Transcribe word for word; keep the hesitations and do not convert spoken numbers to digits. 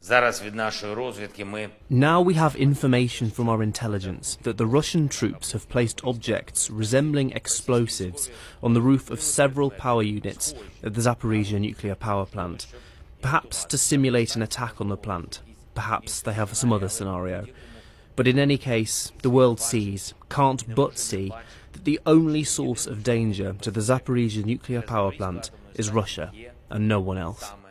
Now we have information from our intelligence that the Russian troops have placed objects resembling explosives on the roof of several power units at the Zaporizhzhia nuclear power plant, perhaps to simulate an attack on the plant. Perhaps they have some other scenario. But in any case, the world sees, can't but see, that the only source of danger to the Zaporizhzhia nuclear power plant is Russia, and no one else.